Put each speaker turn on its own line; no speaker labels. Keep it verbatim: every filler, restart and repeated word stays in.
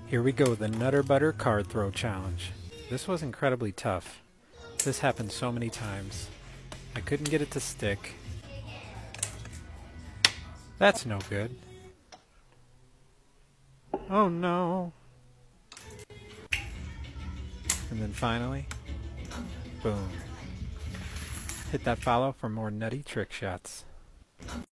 Here we go, the Nutter Butter card throw challenge. This was incredibly tough. This happened so many times. I couldn't get it to stick. That's no good. Oh no. And then finally, boom. Hit that follow for more nutty trick shots.